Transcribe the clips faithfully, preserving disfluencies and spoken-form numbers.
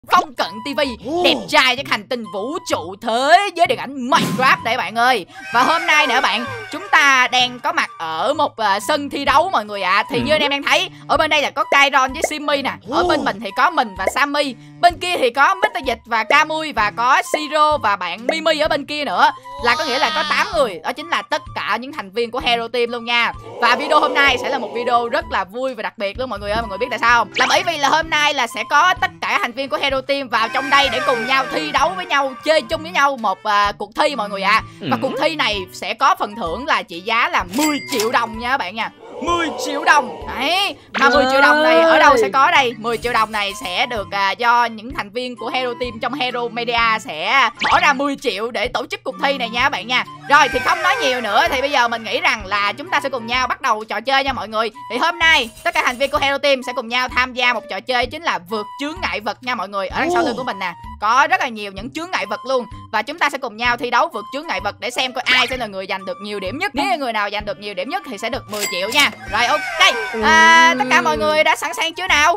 Phong Cận ti vi, đẹp trai trên hành tinh vũ trụ thế giới điện ảnh Minecraft đấy bạn ơi. Và hôm nay nữa bạn, chúng ta đang có mặt ở một uh, sân thi đấu mọi người ạ. à. Thì như anh em đang thấy, ở bên đây là có Kairon với Simmy nè. Ở bên mình thì có mình và Sammy. Bên kia thì có mít tơ Dịch và Camui và có Siro và bạn Mimi ở bên kia nữa. Là có nghĩa là có tám người. Đó chính là tất cả những thành viên của Hero Team luôn nha. Và video hôm nay sẽ là một video rất là vui và đặc biệt luôn mọi người ơi. Mọi người biết tại sao không? Là bởi vì là hôm nay là sẽ có tất cả thành viên của Hero Team vào trong đây để cùng nhau thi đấu với nhau, chơi chung với nhau một uh, cuộc thi mọi người ạ. à. Và cuộc thi này sẽ có phần thưởng là trị giá là mười triệu đồng nha các bạn nha. mười triệu đồng. Đấy. Mà mười triệu đồng này ở đâu sẽ có đây? mười triệu đồng này sẽ được uh, do những thành viên của Hero Team trong Hero Media sẽ bỏ ra mười triệu để tổ chức cuộc thi này nha các bạn nha. Rồi thì không nói nhiều nữa, thì bây giờ mình nghĩ rằng là chúng ta sẽ cùng nhau bắt đầu trò chơi nha mọi người. Thì hôm nay tất cả thành viên của Hero Team sẽ cùng nhau tham gia một trò chơi chính là vượt chướng ngại vật nha mọi người. Ở đằng sau lưng của mình nè, có rất là nhiều những chướng ngại vật luôn. Và chúng ta sẽ cùng nhau thi đấu vượt chướng ngại vật để xem coi ai sẽ là người giành được nhiều điểm nhất. Nếu người nào giành được nhiều điểm nhất thì sẽ được mười triệu nha. Rồi ok, à, tất cả mọi người đã sẵn sàng chưa nào?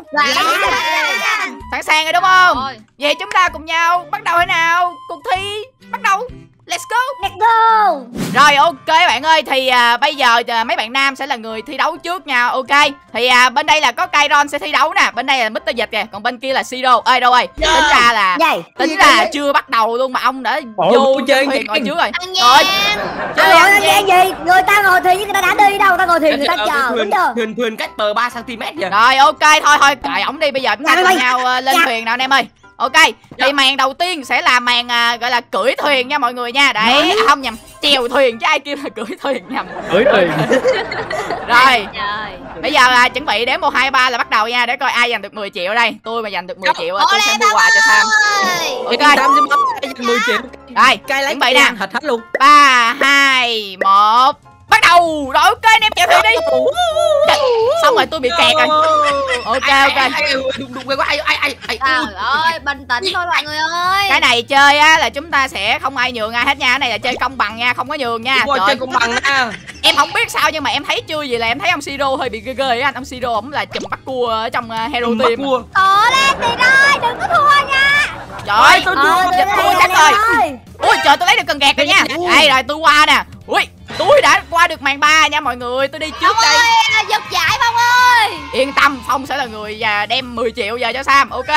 Sẵn sàng rồi đúng không? Vậy chúng ta cùng nhau bắt đầu thế nào? Cuộc thi bắt đầu. Let's go. Let's go. Rồi ok bạn ơi, thì à, bây giờ à, mấy bạn nam sẽ là người thi đấu trước nha. Ok. Thì à, bên đây là có Kairon sẽ thi đấu nè, bên đây là mít tơ Dịch kìa, còn bên kia là Siro. Ơi đâu rồi? Tính ra là Vậy. tính là chưa bắt đầu luôn mà ông đã Ủa, vô chơi thuyền ngồi trước rồi. Rồi. Chơi ăn gì? Người ta ngồi thuyền chứ người ta đã đi đâu, người ta ngồi thuyền người ta chờ đúng chưa? Thuyền thuyền cách bờ ba xăng ti mét vậy. Rồi ok, thôi thôi cài ổng đi, bây giờ chúng ta cùng nhau uh, lên thuyền nào anh em ơi. Ok, thì màn đầu tiên sẽ là màn à, gọi là cưỡi thuyền nha mọi người nha. Đấy, à, không nhầm, chèo thuyền chứ ai kêu là cưỡi thuyền nhầm. Cưỡi thuyền. Rồi, bây giờ là chuẩn bị đến một hai ba là bắt đầu nha, để coi ai giành được mười triệu ở đây. Tôi mà giành được mười triệu tôi sẽ mua quà cho Sam. Ok. Sam sẽ mười triệu. Rồi, chuẩn bị nè. Thật hết luôn. ba hai một bắt đầu. Rồi ok anh em chèo thuyền đi. Xong rồi tôi bị kẹt rồi. Ok ok. Đụng quay quá ai ai ai. Trời ơi, bình tĩnh thôi mọi người ơi. Cái này chơi á là chúng ta sẽ không ai nhường ai hết nha. Cái này là chơi công bằng nha, không có nhường nha. Đúng rồi, chơi công bằng nha. Em không biết sao nhưng mà em thấy chưa gì là em thấy ông Siro hơi bị ghê ghê á anh. Ông Siro ổng là chùm bắt cua ở trong uh, Hero Team. Cố lên thì rồi, đừng có thua nha. Trời ơi, tôi thua, thua chắc rồi. Ui trời, tôi lấy được cần gạt rồi nha. Đây rồi, tôi qua nè. Ui, tôi đã qua được màn ba nha mọi người. Tôi đi trước đây. Giật giải Phong ơi. Yên tâm, Phong sẽ là người đem mười triệu giờ cho Sam. Ok.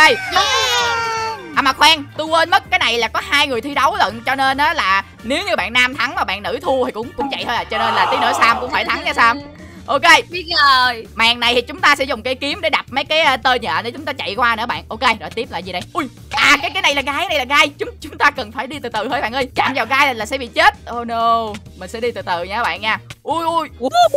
À mà khoan, tôi quên mất cái này là có hai người thi đấu lận, cho nên á là nếu như bạn nam thắng mà bạn nữ thua thì cũng cũng vậy thôi à, cho nên là tí nữa Sam cũng phải thắng nha Sam. Ok. Biết rồi. Màn này thì chúng ta sẽ dùng cây kiếm để đập mấy cái tơ nhện để chúng ta chạy qua nữa bạn. Ok, rồi tiếp là gì đây? Ui, à cái cái này là gai, cái này là gai. Chúng chúng ta cần phải đi từ từ thôi bạn ơi. Chạm vào gai là, là sẽ bị chết. Oh no. Mình sẽ đi từ từ nha các bạn nha. Ui ui.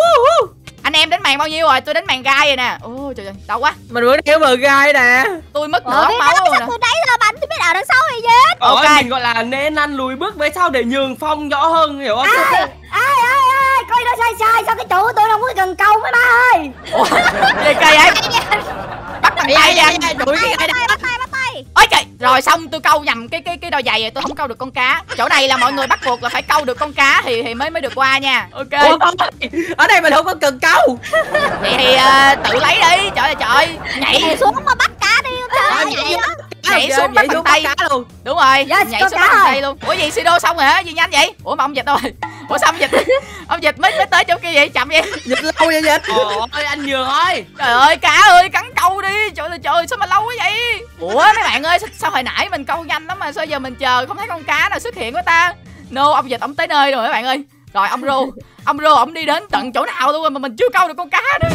Anh em đến màn bao nhiêu rồi? Tôi đến màn gai rồi nè. Ôi trời ơi, đau quá. Mình vừa đeo bờ gai nè. Tôi mất nửa máu rồi nè. Tôi đấy là bánh tôi biết ở đằng sau thì chết. Ok, mình gọi là nên ăn lùi bước về sau để nhường Phong rõ hơn, hiểu không? Ai ai ai ai, coi nó sai sai sao cái trụ của tôi không có cần câu mấy ba ơi. Ủa, gì kỳ vậy? Bắt bằng tay ra. Đuổi cái gai đây. Bắt tay, bắt tay. Ôi trời, rồi xong tôi câu nhầm cái cái cái đôi giày rồi tôi không câu được con cá. Chỗ này là mọi người bắt buộc là phải câu được con cá thì thì mới mới được qua nha. Ok. Ủa, ở đây mình không có cần câu. Vậy thì uh, tự lấy đi. Trời ơi trời, nhảy xuống mà bắt cá đi. Nhảy đó. Nhảy xuống bắt bằng tay luôn. Đúng rồi, yes, nhảy xuống bắt bằng tay luôn. Ủa gì Sido xong rồi hả? Gì nhanh vậy? Ủa mà ông Dịch đâu rồi? Ủa sao ông Dịch? Ông Dịch mới mới tới chỗ kia vậy? Chậm vậy? Dịch lâu vậy Dịch? Ôi anh nhường thôi. Trời ơi cá ơi, cắn câu đi. Trời ơi trời, sao mà lâu quá vậy? Ủa mấy bạn ơi, sao hồi nãy mình câu nhanh lắm mà sao giờ mình chờ không thấy con cá nào xuất hiện của ta? No, ông Dịch ông tới nơi rồi mấy bạn ơi. Rồi ông Rô, ông Rô ông đi đến tận chỗ nào luôn mà mình chưa câu được con cá nữa.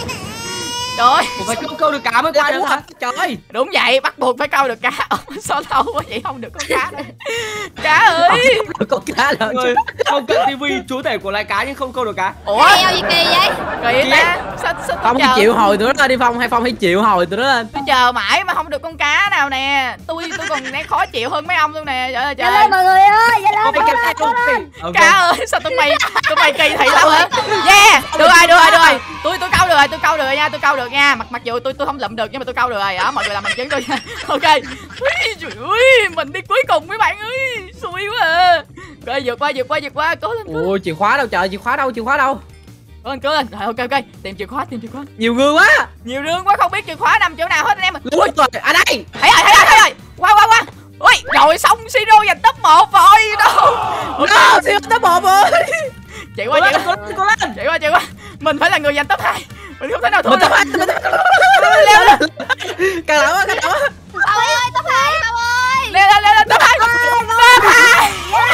Trời ơi, phải câu câu được cá mới qua được hả? Trời. Đúng vậy, bắt buộc phải câu được cá. Sao lâu quá vậy không được con cá nữa. Cá ơi. Con cá là người Phong Cận ti vi chủ thể của loài cá nhưng không câu được cá. Ủa? Đeo gì kỳ vậy? Kỳ ta. Sao sao Phong hãy chịu hồi tụi nó lên đi Phong, hay Phong hãy chịu hồi tụi nó lên. Tôi chờ mãi mà không được con cá nào nè. Tôi tôi còn đang khó chịu hơn mấy ông luôn nè. Trời ơi trời. Lên mọi người ơi, lên. Cá ơi, sao tụi mày tụi mày kỳ thị lắm hả? Yeah, được rồi, được rồi, được rồi. Tôi tôi câu được rồi, tôi câu được rồi nha, tôi câu được nha. Mặc mặc dù tôi tôi không lụm được nhưng mà tôi câu được rồi. Đó, mọi người làm bằng chứng tôi nha. Ok. Ui trời ơi, mình đi cuối cùng mấy bạn ơi. Xui quá à. Rồi vượt qua vượt qua vượt qua, cố lên. Ôi chìa khóa đâu trời, chìa khóa đâu, chìa khóa đâu? Cố lên, cố lên. Rồi ok ok, tìm chìa khóa, tìm chìa khóa. Nhiều người quá. Nhiều rương quá không biết chìa khóa nằm chỗ nào hết anh em. Ui trời, à đây. Thấy rồi, thấy rồi, thấy rồi. Qua qua qua. Ui, rồi xong Siro giành top một rồi. Đâu. No, Siro top một rồi. Chạy qua, chạy qua. Chạy qua, chạy qua. Mình phải là người giành top hai. Mình không thể nào thua. Mình top hai, mình leo lên. Càng lão quá, càng lão quá. Bảo ơi, top hai, Bảo ơi. Leo lên, leo lên, top hai. Top hai.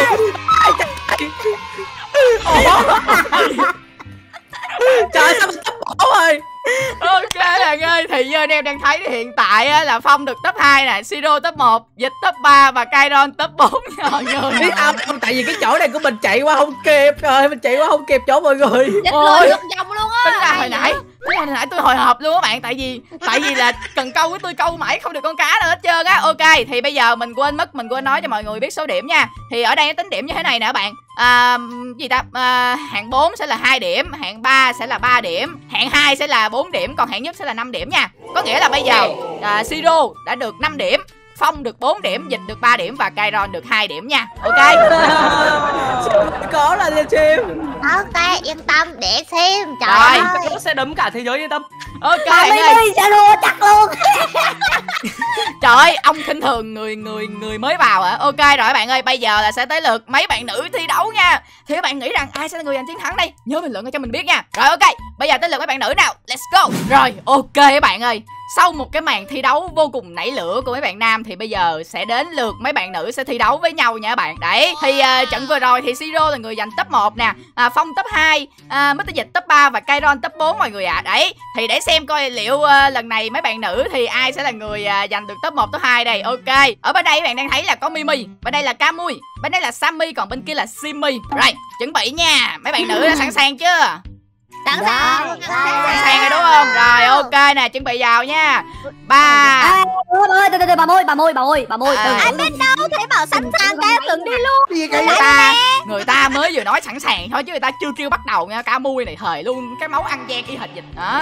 Trời sao mình top một rồi. Ok bạn ơi, thì như anh em đang thấy thì hiện tại á, là Phong được top hai nè, Siro top một, Dịch top ba và Kairon top bốn. Biết không, tại vì cái chỗ này của mình chạy qua không kịp rồi, mình chạy qua không kịp chỗ mọi người. Dịch lùi vòng vòng luôn á. Tính ra hồi nãy, tính ra hồi nãy tôi hồi hộp luôn á bạn, tại vì tại vì là cần câu với tôi câu mãi không được con cá nào hết trơn á. Ok, thì bây giờ mình quên mất, mình quên nói cho mọi người biết số điểm nha. Thì ở đây nó tính điểm như thế này nè các bạn. À, gì ta? À, hạng bốn sẽ là hai điểm, hạng ba sẽ là ba điểm, hạng hai sẽ là bốn điểm, còn hạng nhất sẽ là năm điểm nha. Có nghĩa là bây giờ à, Siro đã được năm điểm, Phong được bốn điểm, Dịch được ba điểm và Kairon được hai điểm nha. Ok. Có là lên chim. Ok, yên tâm để xem. Trời Rồi. ơi. Nó sẽ đấm cả thế giới, yên tâm. Ok Bà bạn ơi. Mimi sẽ đua chắc luôn. Trời ơi, ông khinh thường người người người mới vào hả? Ok rồi các bạn ơi, bây giờ là sẽ tới lượt mấy bạn nữ thi đấu nha. Thì các bạn nghĩ rằng ai sẽ là người giành chiến thắng đây? Nhớ bình luận cho mình biết nha. Rồi ok, bây giờ tới lượt mấy bạn nữ nào. Let's go. Rồi, ok các bạn ơi. Sau một cái màn thi đấu vô cùng nảy lửa của mấy bạn nam thì bây giờ sẽ đến lượt mấy bạn nữ sẽ thi đấu với nhau nha các bạn. Đấy, thì uh, trận vừa rồi thì Siro là người giành top một nè, à, Phong top hai, à, mít tơ Dịch top ba và Kairon top bốn mọi người ạ. À. Đấy, thì để xem coi liệu uh, lần này mấy bạn nữ thì ai sẽ là người uh, giành được top một, top hai đây. Ok. Ở bên đây các bạn đang thấy là có Mimi, bên đây là Camui, bên đây là Sammy, còn bên kia là Simmy. Rồi, chuẩn bị nha. Mấy bạn nữ đã sẵn sàng chưa? Sẵn sàng. Sẵn sàng rồi đúng không? Rồi ok nè, chuẩn bị vào nha. Ba. Ơi, từ từ bà Môi, bà Môi, bà Môi, bà Môi. À. Anh biết đâu, thấy bảo sẵn sàng cái từng đi luôn. Người ta người ta mới vừa nói sẵn sàng thôi chứ người ta chưa kêu bắt đầu nha. Cá mui này thời luôn cái máu ăn gian y hệt Dịch đó.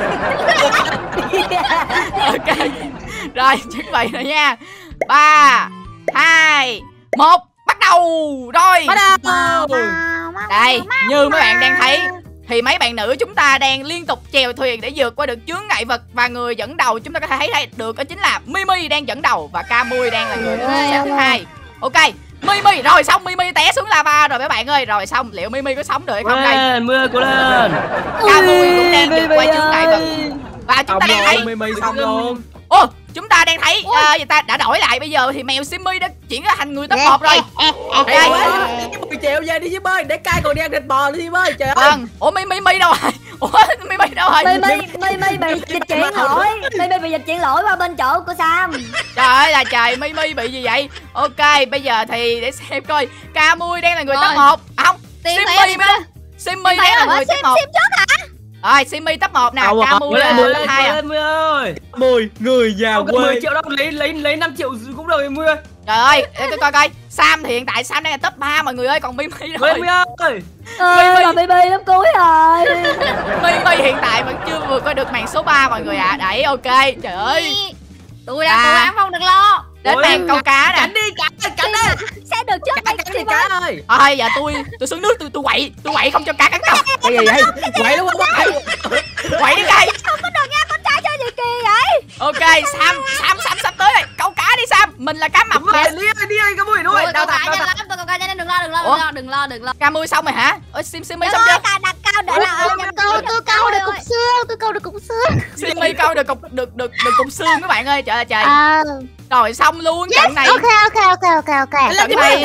Ok. Rồi chuẩn bị rồi nha. Ba, hai, một, bắt đầu. Rồi. Bắt đầu. Đây, như mấy bạn đang thấy thì mấy bạn nữ chúng ta đang liên tục chèo thuyền để vượt qua được chướng ngại vật, và người dẫn đầu chúng ta có thể thấy đây được đó chính là Mimi đang dẫn đầu và Camui đang là người xếp thứ hai. Ok, Mimi rồi xong, Mimi té xuống lava rồi mấy bạn ơi. Rồi xong, liệu Mimi có sống được hay không đây? Mưa cố lên. Camui cũng đang vượt qua chướng ngại vật và chúng ta đang thấy Mimi xong luôn. Ô, chúng ta đang thấy uh, người ta đã đổi lại, bây giờ thì mèo Simmy đã chuyển thành người top một rồi. Đây, mười triệu về đi Diêm ơi, để cai còn đi ăn thịt bò đi Diêm ơi. Trời ơi. Vâng. Ủa Mimi Mimi đâu rồi? Ủa Mimi đâu rồi? Mimi Mimi bị dịch chuyển lỗi, Mimi bị dịch chuyển lỗi qua bên chỗ của Sam. Trời ơi là trời, Mimi bị gì vậy? Ok, bây giờ thì để xem coi. Camui đang là người top một. À không, Simmy mới đúng. Simmy đang là người top một. Sim trước hả? Rồi, Simmy top một nè, Camui là top hai à. ơi. mười người già quê. mười triệu đâu, lấy lấy lấy năm triệu cũng được em ơi. Trời ơi, để coi coi coi. Sam thì hiện tại Sam đang là top ba mọi người ơi, còn Mimi rồi. Mimi ơi. Ơi, bà Mimi lớp cuối rồi. Mimi hiện tại vẫn chưa vượt qua được màn số ba mọi người ạ. À. Đấy, ok. Trời ơi. Tôi đang cố gắng, không được lo. Đến màn câu cá nè. Cảnh đi, cảnh, cảnh đi. Sẽ được trước Cảnh đi cá ơi. Thôi giờ tôi tôi xuống nước tôi tôi quậy, tôi quậy không cho cá cắn đầu. Cái gì vậy? Quậy đúng không? Quậy đi cây. Không có được nha, con trai chơi gì kỳ vậy? Ok, Sam, Sam, Sam sắp tới rồi. Câu cá đi Sam, mình là cá mập mà. Đi ơi, đi ơi, cá mui nuôi. Đâu tại nhanh lắm, tôi câu cá nhanh, đừng lo, đừng lo, đừng lo, đừng lo, đừng lo. Cá mui xong rồi hả? Ôi Sim Simmy xong chưa? Đặt cao để là câu, tôi câu được cục xương, tôi câu được cục xương. Simmy câu được cục được được được cục xương các bạn ơi, trời ơi trời. À. Rồi xong luôn trận này. Ok ok ok ok ok. Trận này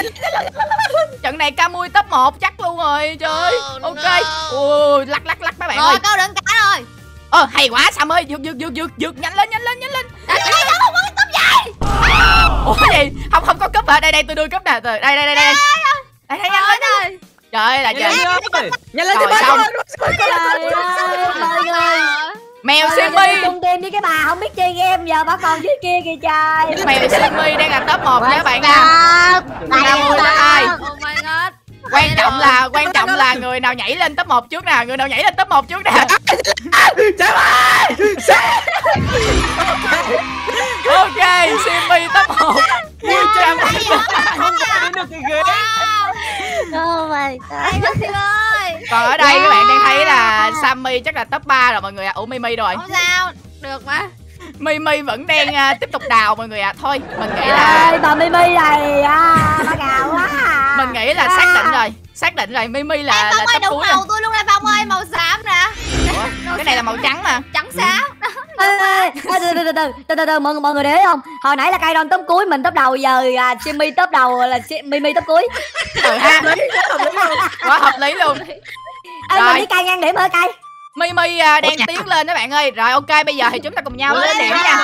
trận này Camui top một chắc luôn rồi, trời ơi. Ok. Ui, lắc lắc lắc mấy bạn ơi. Rồi câu được cả rồi. Ờ hay quá Sam ơi, vượt vượt vượt vượt vượt nhanh lên nhanh lên nhanh lên. Đây đâu không có cái cúp vậy. Ủa gì? Không không có cúp hả? Đây đây tôi đưa cúp nè. Đây đây đây đây. Đây đây nhanh lên đây. Trời ơi là trời. Nhanh lên Rồi xong. Trời ơi. Mèo Simmy chung game với cái bà không biết chơi game, giờ bà còn dưới kia kìa trời. Mèo Simmy đang là top một nha các bạn nha. Camui top hai. Oh my god. Quan trọng là quan trọng là người nào nhảy lên top một trước nè, người nào nhảy lên top một trước nè. Trời ơi. Ok, Simmy top một. Không được cái ghế. Oh my Hay quá Thiên ơi. Còn ở đây các bạn đang thấy là Sammy chắc là top ba rồi mọi người ạ. Ủa Mimi rồi. Không sao, được mà. Mimi vẫn đang uh, tiếp tục đào mọi người ạ. Thôi mình nghĩ là ơi, bà Mimi này à, bà gào quá à. mình nghĩ là xác định rồi. Xác định rồi, Mimi là Ê, Phong là ơi, top đúng cuối màu rồi. tôi luôn đây Phong ơi, màu xám nè. Ủa, cái này là màu trắng mà. Trắng xám. Ê, ê, ê, từ từ từ từ từ từ từ mọi người mọi người để ý không? Hồi nãy là Kairon top cuối, mình top đầu, giờ à, Simmy top đầu là Si- Mimi top cuối. Ừ ha. Quá hợp lý luôn. Ê, Rồi. mình đi cay ngang điểm ơi cay. Mimi uh, đang tiến lên các bạn ơi. Rồi ok, bây giờ thì chúng ta cùng nhau tính điểm nha.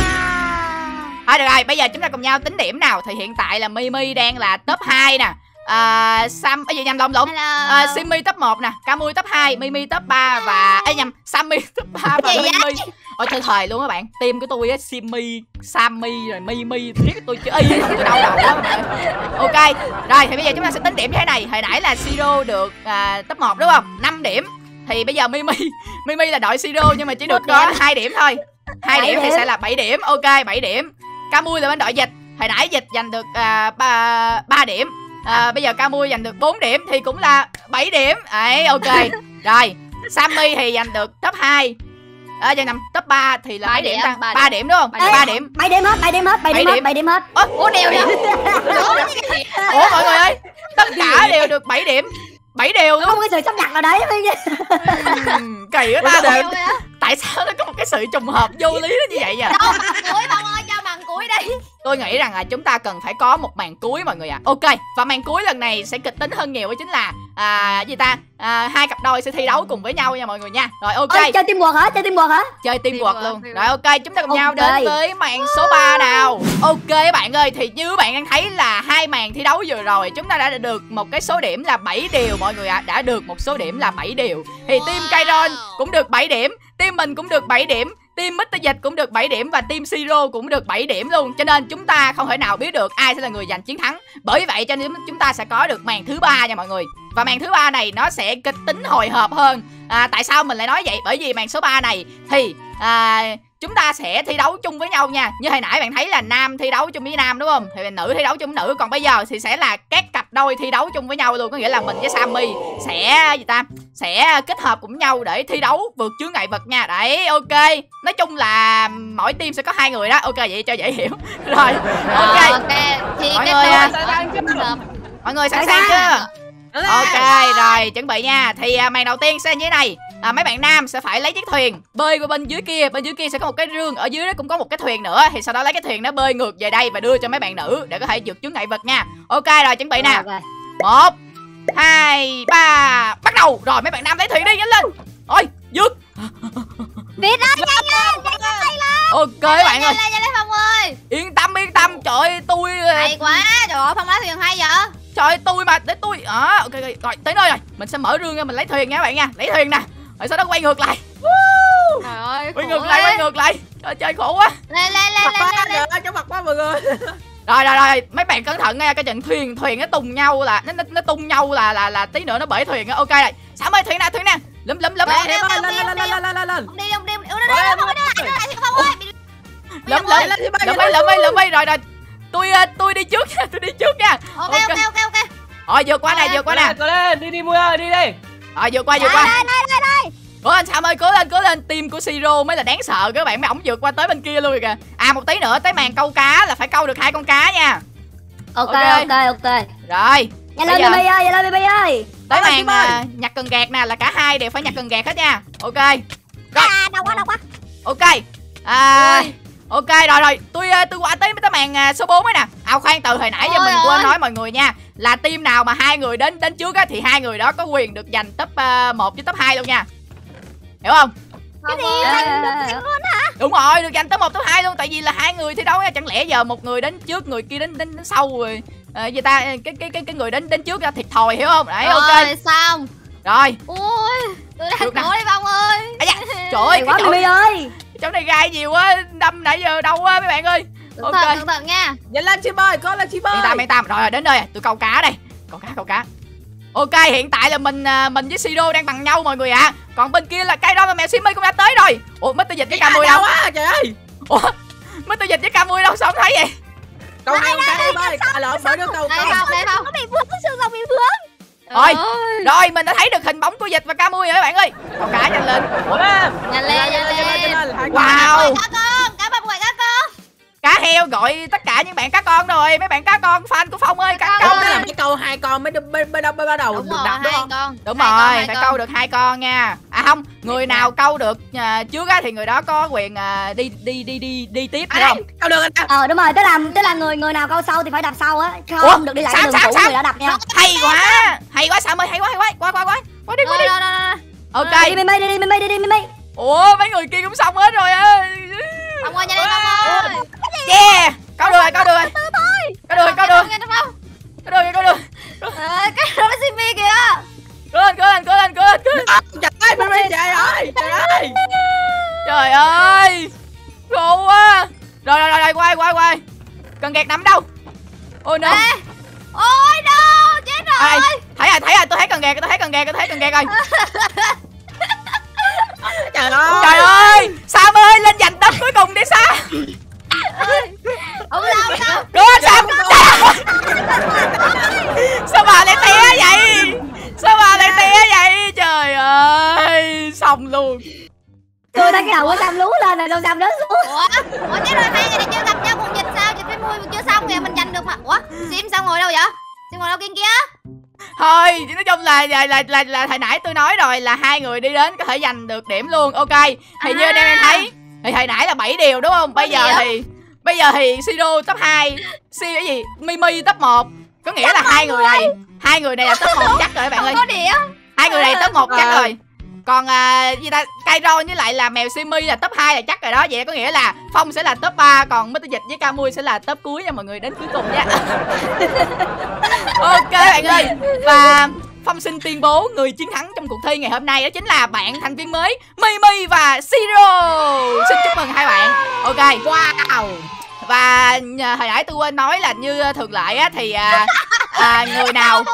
À, được rồi, bây giờ chúng ta cùng nhau tính điểm nào. Thì hiện tại là Mimi đang là top hai nè. À, Sam, cái gì nhầm lộn lộn. À, Simmy top một nè, Camui top hai, Mimi top ba và ấy nhầm, Sammy top ba và Mimi. Ôi trời thời luôn các bạn. Team của tôi á, Simmy, Sammy rồi Mimi, biết tôi chứ y không tôi đau đầu quá mọi người. Ok. Rồi thì bây giờ chúng ta sẽ tính điểm như thế này. Hồi nãy là Siro được à, top một đúng không? năm điểm. Thì bây giờ Mimi Mimi là đội Siro nhưng mà chỉ được có hai điểm thôi. hai điểm thì sẽ là bảy điểm. Ok, bảy điểm. Camui là bên đội dịch. Hồi nãy dịch giành được à, ba, ba điểm. À, bây giờ Camui giành được bốn điểm thì cũng là bảy điểm. Đấy, ok. Rồi, Sammy thì giành được top hai. À, giờ nằm top ba thì là Ba mấy điểm điểm, ta? ba ba điểm. điểm đúng không? Ê, ba điểm. bảy điểm hết, bảy điểm hết, bảy điểm Bảy hết, điểm. bảy điểm hết. Ủa, Ủa đều vậy? Ủa mọi người ơi, tất cả đều được bảy điểm. bảy đều luôn. Không có sự sắp đặt nào đấy. Ừm, Kỳ quá ta. Tại sao nó có một cái sự trùng hợp vô lý nó như vậy vậy? Đâu màn cuối Phong ơi, cho màn cuối đi. Tôi nghĩ rằng là chúng ta cần phải có một màn cuối mọi người ạ. À. Ok, và màn cuối lần này sẽ kịch tính hơn nhiều, đó chính là à, gì ta? À, hai cặp đôi sẽ thi đấu cùng với nhau nha mọi người nha. Rồi ok. Ôi, chơi teamwork hả? Chơi teamwork hả? Chơi teamwork luôn. teamwork. Rồi ok, chúng ta cùng nhau Ok. đến với màn số ba nào. Ok các bạn ơi, thì như các bạn đang thấy là hai màn thi đấu vừa rồi chúng ta đã được một cái số điểm là bảy điều mọi người ạ. À. Đã được một số điểm là bảy điều. Thì team Kairon cũng được bảy điểm, team mình cũng được bảy điểm, team mít tơ Dịch cũng được bảy điểm và team Siro cũng được bảy điểm luôn. Cho nên chúng ta không thể nào biết được ai sẽ là người giành chiến thắng. Bởi vậy cho nên chúng ta sẽ có được màn thứ ba nha mọi người. Và màn thứ ba này nó sẽ kịch tính hồi hộp hơn. À, tại sao mình lại nói vậy? Bởi vì màn số ba này thì à, chúng ta sẽ thi đấu chung với nhau nha. Như hồi nãy bạn thấy là nam thi đấu chung với nam đúng không? Thì nữ thi đấu chung với nữ. Còn bây giờ thì sẽ là các cặp đôi thi đấu chung với nhau luôn. Có nghĩa là mình với Sammy sẽ gì ta? Sẽ kết hợp cùng nhau để thi đấu vượt chướng ngại vật nha. Đấy, ok. Nói chung là mỗi team sẽ có hai người đó. Ok, vậy cho dễ hiểu. Rồi, ok. Ờ, ok. Thì Mọi cái người, đôi à, sẽ đang kết hợp. Mọi người sẵn sàng chưa? Ok, rồi chuẩn bị nha. Thì à, màn đầu tiên sẽ như thế này. À, mấy bạn nam sẽ phải lấy chiếc thuyền bơi qua bên dưới kia. Bên dưới kia sẽ có một cái rương, ở dưới đó cũng có một cái thuyền nữa. Thì sau đó lấy cái thuyền nó bơi ngược về đây và đưa cho mấy bạn nữ để có thể vượt chướng ngại vật nha. Ok rồi, chuẩn bị nè. Ok. Một, hai, ba, bắt đầu. Rồi mấy bạn nam lấy thuyền đi, nhanh lên. Ôi, vượt. Việt ơi, nhanh lên, nhanh lên, nhanh lên. Ok các bạn ơi, Nhanh lên, nhanh lên Phong ơi. yên tâm yên tâm. Trời ơi, tôi Hay quá, trời ơi, Phong lái thuyền hay vậy. trời ơi, tôi mà để tôi à, ok rồi, rồi tới nơi rồi. Mình sẽ mở rương ra, mình lấy thuyền nha các bạn nha. Lấy thuyền nè. Rồi sau đó quay ngược lại. Trời ơi, Quay khổ ngược lại, quá. quay ngược lại. Trời chơi khổ quá. Lên, lên, lên, Mặt lên, quá lên, lên. kìa, cháu mặt quá mọi người. Rồi rồi rồi, mấy bạn cẩn thận nha, cái trận thuyền thuyền nó tung nhau là nó nó, nó tung nhau là là là tí nữa nó bể thuyền á. Ok rồi. Sao ơi, thuyền nè, thuyền nè. Lúm lúm lúm. Lên, Em ơi, lên, lên lên lên lên lên lên lên. Ông đi, ông đi, ông đi, đưa đưa Phong ơi, đưa lại, đưa lại thì Phong ơi. Lúm lúm. lên thì bay Lúm lên. đi, lúm đi, lúm đi. Rồi rồi. Tôi ờ, tôi đi trước nha, tôi đi trước nha. Ok, ok, ok, ok. Rồi vượt qua nè, vượt qua nè. Cố lên, đi đi Mui ơi, đi đi. Rồi vượt qua, vượt Đây, qua. đây, đây, đây, đây. Cố lên Sam ơi, cố lên, cố lên. Team của Siro mới là đáng sợ các bạn, mấy ổng vượt qua tới bên kia luôn rồi kìa. À một tí nữa tới màn câu cá là phải câu được hai con cá nha. Ok Ok. ok ok. Rồi. Nhanh Bây lên giờ Mimi ơi, nhanh lên Mimi ơi. tới Ơi, màn Kim ơi. à, nhặt cần gạt nè, là cả hai đều phải nhặt cần gạt hết nha. Ok. Rồi. À, đau quá, đau quá. Ok. À, ok rồi rồi, tôi à, tôi qua tới tới màn à, số bốn ấy nè. À khoan, từ hồi nãy giờ Ôi mình ôi. quên nói mọi người nha, là team nào mà hai người đến đến trước á thì hai người đó có quyền được giành top uh, một với top hai luôn nha. Hiểu không? Cái gì? À, Đúng rồi, được giành top một top hai luôn, tại vì là hai người thi đấu nha, chẳng lẽ giờ một người đến trước người kia đến đến, đến sau rồi à, người ta cái cái cái cái người đến đến trước ra thiệt thòi, hiểu không? Đấy, ok. Rồi, xong. Rồi. Ui, tôi đang Được nè. cố đi Phong ơi. À, dạ. Trời ơi, hay cái quá chỗ, Mimi ơi. chỗ này gai nhiều quá, đâm nãy giờ đâu quá mấy bạn ơi. Cẩn Ok. thận, cẩn thận nha. Nhanh lên chim ơi, cố lên chim ơi. Yên tâm, yên tâm. Rồi, rồi đến nơi rồi, tôi câu cá đây. Câu cá, câu cá. Ok, hiện tại là mình à, mình với Siro đang bằng nhau mọi người ạ. À. Còn bên kia là Kairon và mèo Simmy cũng đã tới rồi. Ủa, mít tơ Dịch với Camui đâu? quá trời ơi. Ủa, mít tơ Dịch với Camui đâu, sao không thấy vậy? Câu hai con cá em ơi, à lộn bởi đứa câu Đây câu. Phong, đây Phong. Nó bị vướng, xương rồng bị vướng. Rồi, rồi mình đã thấy được hình bóng của Dịch và Camui rồi các bạn ơi. Con cá nhanh lên. Nhanh lên, nhanh lên. Wow. Cá con, cá ba quầy cá con. Cá heo gọi tất cả những bạn cá con rồi, mấy bạn cá con fan của Phong ơi, cá Câu con. đó là mấy câu hai con mới mới mới mới bắt đầu Đúng được rồi, đặt đúng hai không? con. Đúng Hai con, rồi, hai phải con. câu được hai con nha. À không, người nào câu được à, trước á thì người đó có quyền à, đi đi đi đi đi tiếp À, hiểu không? câu được rồi. Ờ đúng rồi, tức là tức là người người nào câu sau thì phải đập sau á, không Ủa, được đi lại sao, đường sao, cũ sao? người đã đập nha. Hay quá, hay quá Sam ơi, hay quá, hay quá, qua qua qua, qua đi qua đi. Rồi, rồi, rồi. Ok. Đi Mimi đi đi Mimi đi đi Mimi. Ủa mấy người kia cũng xong hết rồi á. Ông ơi, nhanh lên Phong ơi. Yeah, câu được rồi, câu được rồi. Câu được rồi, câu được. Nghe được không? Câu được rồi, câu được. Ờ, cái đó là Simi kìa. Cố lên, cố lên, cố lên, cố lên, cố lên. Trời ơi, Mimi trời ơi, trời ơi. Trời ơi, khổ quá. Rồi rồi rồi, rồi quay quay quay. Cần gạt nằm đâu? Ôi no. Ê, ôi no, chết rồi. Ê, thấy rồi, thấy rồi, tôi thấy cần gạt, tôi thấy cần gạt, tôi thấy cần gạt rồi. Trời ơi. Trời ơi, Sam ơi, lên giành đất cuối cùng đi Sam. Ông sao sao? Cứu Sam. Sao bà lại té vậy? Sao bà lại té vậy? Trời ơi, xong luôn. Tôi thấy cái đầu của Sam lú lên rồi, Sam rớt xuống. Ủa, ủa chết rồi, hai người này chưa gặp nhau cùng Dịch sao? Dịch với Mui chưa xong kìa, mình giành được mà. Ủa, Sim sao ngồi đâu vậy? Sim ngồi đâu kia kia? Thôi, nói chung là là là là, là hồi nãy tôi nói rồi là hai người đi đến có thể giành được điểm luôn. Ok. Thì như anh em em thấy thì hồi nãy là bảy điều đúng không? Bây giờ thì bây giờ thì Siro top hai, Si cái gì? Mimi top một. Có nghĩa là hai người này, hai người này là top một chắc rồi các bạn ơi. Có điểm. Hai người này top một chắc rồi. Còn à, gì ta, Kairon với lại là mèo Simi là top hai là chắc rồi đó. Vậy có nghĩa là Phong sẽ là top ba, còn mít tơ Dịch với Camui sẽ là top cuối nha mọi người, đến cuối cùng nha. Ok bạn ơi. Và Phong xin tuyên bố người chiến thắng trong cuộc thi ngày hôm nay đó chính là bạn thành viên mới Mimi và Siro. Xin chúc mừng hai bạn. Ok. Wow. Và hồi nãy tôi quên nói là như thường lệ á thì à, à, người nào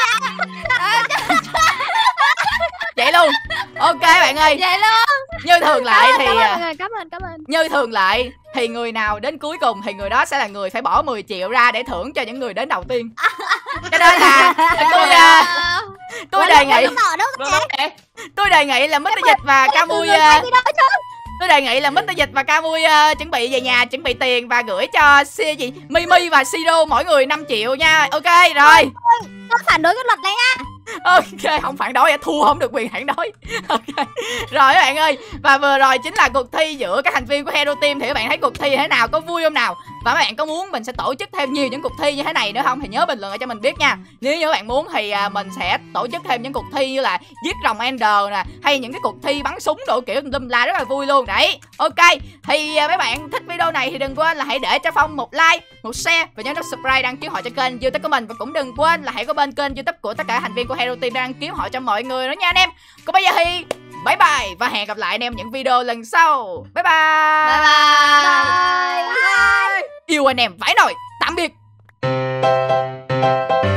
vậy luôn. Ok bạn ơi, Vậy luôn. như thường lệ thì Cảm ơn mọi người, cảm ơn, cảm ơn. như thường lệ thì người nào đến cuối cùng thì người đó sẽ là người phải bỏ mười triệu ra để thưởng cho những người đến đầu tiên. Cho nên là tôi à, tôi đề nghị tôi đề nghị là mít tơ Dịch và Camui à, tôi đề nghị là mít tơ Dịch và Camui uh, chuẩn bị về nhà, chuẩn bị tiền và gửi cho si gì Mimi và Siro mỗi người năm triệu nha. Ok rồi. Tôi phản đối cái luật này nha. Ok, không phản đối, thua không được quyền phản đối. Ok. Rồi các bạn ơi, và vừa rồi chính là cuộc thi giữa các thành viên của Hero Team. Thì các bạn thấy cuộc thi thế nào, có vui không nào? Và các bạn có muốn mình sẽ tổ chức thêm nhiều những cuộc thi như thế này nữa không thì nhớ bình luận cho mình biết nha. Nếu như các bạn muốn thì à, mình sẽ tổ chức thêm những cuộc thi như là giết rồng Ender nè, hay những cái cuộc thi bắn súng đồ kiểu tùm la rất là vui luôn. Đấy. Ok. Thì à, mấy bạn thích video này thì đừng quên là hãy để cho Phong một like, một share và nhớ nút subscribe, đăng ký họ cho kênh YouTube của mình. Và cũng đừng quên là hãy có bên kênh YouTube của tất cả thành viên của Hero Team đăng ký họ cho mọi người nữa nha anh em. Còn bây giờ thì bye bye và hẹn gặp lại anh em những video lần sau. Bye bye. Bye bye. Yêu anh em vãi nồi. Tạm biệt.